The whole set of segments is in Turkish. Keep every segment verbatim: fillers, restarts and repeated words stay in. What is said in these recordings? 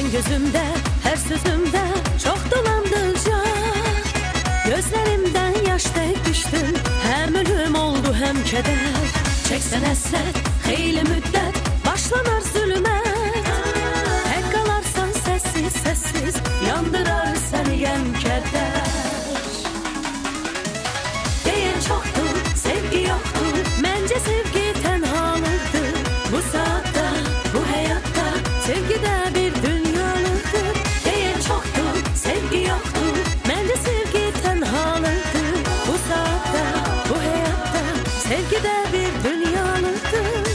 gözümde, her sözümde çok dolandırıcı. Gözlerimden yaş döktün, hem ölüm oldu hem keder. Çeksen esret, hayli müddet, başlanar zulümet. Tek kalarsan sessiz sessiz, yandırar seni gen keder. Diyen çoktu, sevgi yoktu, bence sevgi tenhalıktır. Bu saatte, bu hayatta, sevgi de bir dünyalıktır. Diyen çoktu, sevgi yoktu, bence sevgi tenhalıktır. Bu saatte, bu hayatta, sevgi de bir dünyalıktır.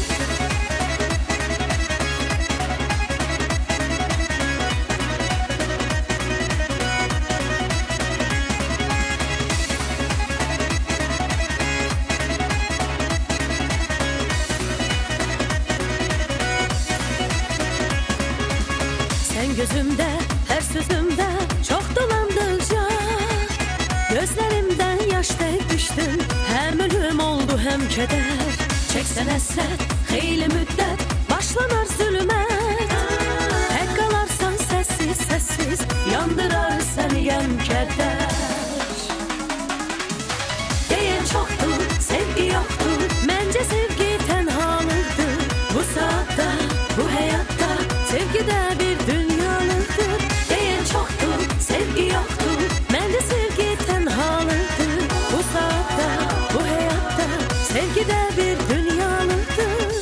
Sen gözümde, her sözümde çok dolandırıcı. Gözlerimden yaş döktün, hem ölüm oldu hem keder. Çeksen esret, hayli müddet, başlanar zulümet. Tek kalarsan sessiz sessiz, yandırar seni gen keder. Diyen çoktu, sevgi yoktu, bence sevgi tenhalıktır. Bu saatte, bu hayatta, sevgi de bir dünyalıktır. Diyen çoktu, sevgi yoktu, bence sevgi tenhalıktır. Bu saatte, bu hayatta, sevgi de bir dünyalıktır.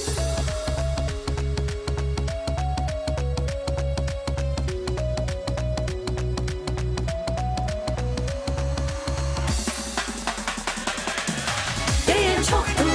Diyen çoktu,